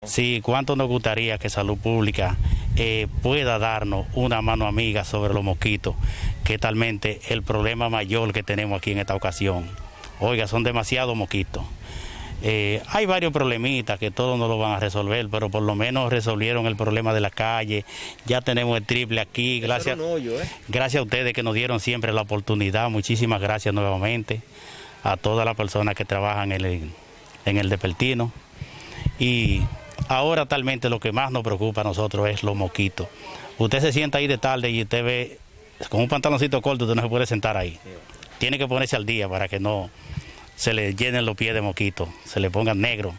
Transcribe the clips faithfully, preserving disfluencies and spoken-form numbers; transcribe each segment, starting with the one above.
Sí, cuánto nos gustaría que Salud Pública eh, pueda darnos una mano amiga sobre los mosquitos, que talmente el problema mayor que tenemos aquí en esta ocasión. Oiga, son demasiados mosquitos. Eh, hay varios problemitas que todos no lo van a resolver, pero por lo menos resolvieron el problema de la calle. Ya tenemos el triple aquí, gracias, hoyo, ¿eh? gracias a ustedes que nos dieron siempre la oportunidad. Muchísimas gracias nuevamente a todas las personas que trabajan en el, en el Despertino. Y ahora talmente lo que más nos preocupa a nosotros es los mosquitos. Usted se sienta ahí de tarde y usted ve con un pantaloncito corto, usted no se puede sentar ahí. Tiene que ponerse al día para que no se le llenen los pies de mosquitos, se le pongan negros.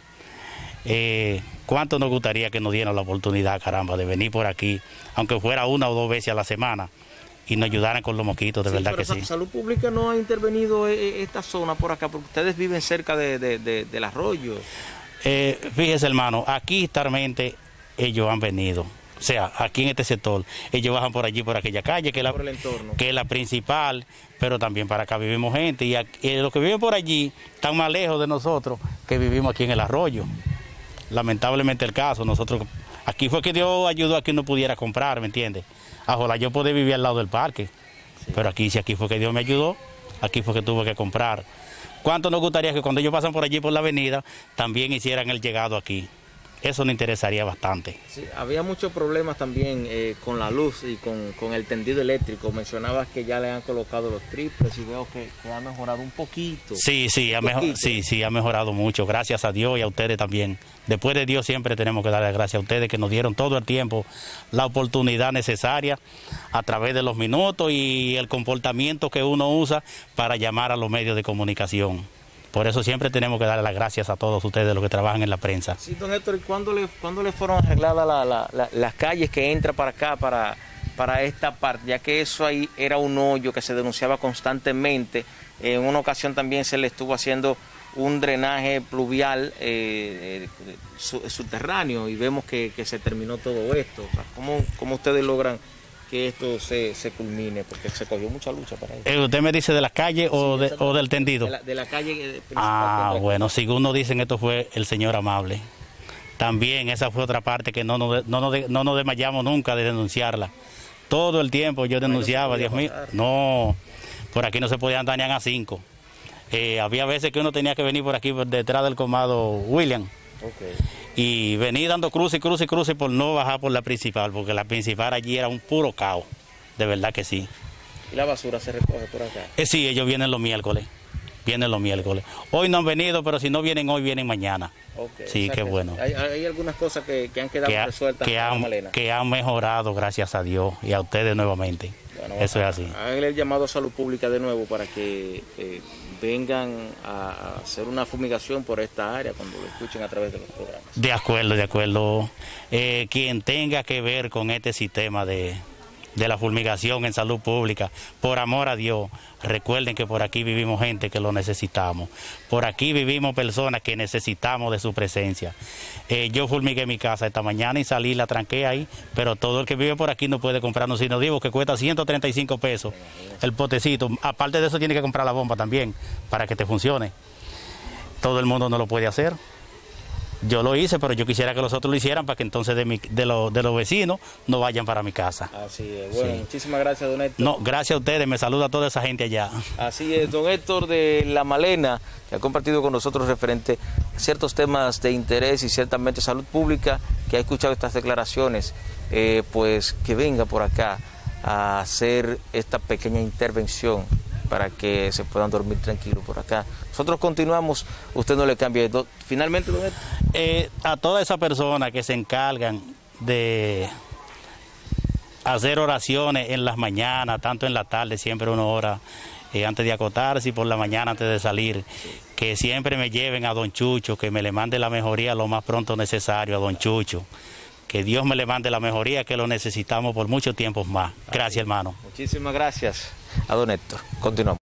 Eh, ¿Cuánto nos gustaría que nos dieran la oportunidad, caramba, de venir por aquí, aunque fuera una o dos veces a la semana, y nos ayudaran con los mosquitos, de sí, verdad que sí? Salud Pública no ha intervenido en esta zona por acá, porque ustedes viven cerca de, de, de, del arroyo. Eh, fíjese, hermano, aquí realmente ellos han venido. O sea, aquí en este sector, ellos bajan por allí, por aquella calle, que es la, por el entorno, que es la principal, pero también para acá vivimos gente. Y, aquí, y los que viven por allí están más lejos de nosotros que vivimos aquí en el arroyo. Lamentablemente el caso, nosotros, aquí fue que Dios ayudó a que uno pudiera comprar, ¿me entiendes? Ojalá yo pueda vivir al lado del parque, sí. Pero aquí, si aquí fue que Dios me ayudó, aquí fue que tuve que comprar. ¿Cuánto nos gustaría que cuando ellos pasan por allí por la avenida, también hicieran el llegado aquí? Eso nos interesaría bastante. Sí, había muchos problemas también eh, con la luz y con, con el tendido eléctrico. Mencionabas que ya le han colocado los triples y veo que, que ha mejorado un poquito. Sí, sí, ha mejor, sí, sí, ha mejorado mucho. Gracias a Dios y a ustedes también. Después de Dios siempre tenemos que darle gracias a ustedes que nos dieron todo el tiempo la oportunidad necesaria a través de los minutos y el comportamiento que uno usa para llamar a los medios de comunicación. Por eso siempre tenemos que darle las gracias a todos ustedes los que trabajan en la prensa. Sí, don Héctor, ¿y cuándo le, cuándo le fueron arregladas la, la, la, las calles que entran para acá, para, para esta parte? Ya que eso ahí era un hoyo que se denunciaba constantemente. En una ocasión también se le estuvo haciendo un drenaje pluvial eh, eh, subterráneo y vemos que, que se terminó todo esto. O sea, ¿cómo, cómo ustedes logran que esto se, se culmine? Porque se cogió mucha lucha para eso. ¿Usted me dice de las calles sí, o, de, o del tendido? De la, de la calle principal. Ah, bueno, según nos dicen, esto fue el señor amable. También esa fue otra parte que no nos, no nos, no nos desmayamos nunca de denunciarla. Todo el tiempo yo denunciaba, Dios mío, no, por aquí no se podían andar ni a cinco. Eh, había veces que uno tenía que venir por aquí, por detrás del comado William. Okay. Y venir dando cruce y cruce y cruce por no bajar por la principal, porque la principal allí era un puro caos, de verdad que sí. ¿Y la basura se recoge por acá? Eh, sí, ellos vienen los miércoles, vienen los miércoles. Hoy no han venido, pero si no vienen hoy, vienen mañana. Okay, sí, qué bueno. Hay, hay algunas cosas que, que han quedado que ha, resueltas. Que han, que han mejorado, gracias a Dios, y a ustedes nuevamente. Bueno, eso es así. Háganle el llamado a Salud Pública de nuevo para que eh, vengan a hacer una fumigación por esta área cuando lo escuchen a través de los programas. De acuerdo, de acuerdo. Eh, quien tenga que ver con este sistema de, de la fumigación en salud pública, por amor a Dios, recuerden que por aquí vivimos gente que lo necesitamos. Por aquí vivimos personas que necesitamos de su presencia. Eh, yo fumigué mi casa esta mañana y salí, la tranqué ahí, pero todo el que vive por aquí no puede comprarnos sino digo que cuesta ciento treinta y cinco pesos el potecito. Aparte de eso tiene que comprar la bomba también para que te funcione. Todo el mundo no lo puede hacer. Yo lo hice, pero yo quisiera que los otros lo hicieran para que entonces de, mi, de, lo, de los vecinos no vayan para mi casa. Así es. Bueno, sí. Muchísimas gracias, don Héctor. No, gracias a ustedes. Me saluda a toda esa gente allá. Así es, don Héctor de La Malena, que ha compartido con nosotros referente a ciertos temas de interés y ciertamente salud pública, que ha escuchado estas declaraciones, eh, pues que venga por acá a hacer esta pequeña intervención para que se puedan dormir tranquilos por acá. Nosotros continuamos, usted no le cambie. Finalmente, don Héctor. Eh, a todas esas personas que se encargan de hacer oraciones en las mañanas, tanto en la tarde, siempre una hora eh, antes de acotarse y por la mañana antes de salir, que siempre me lleven a don Chucho, que me le mande la mejoría lo más pronto necesario a don Chucho. Que Dios me le mande la mejoría, que lo necesitamos por muchos tiempos más. Gracias, hermano. Muchísimas gracias a don Héctor. Continuamos.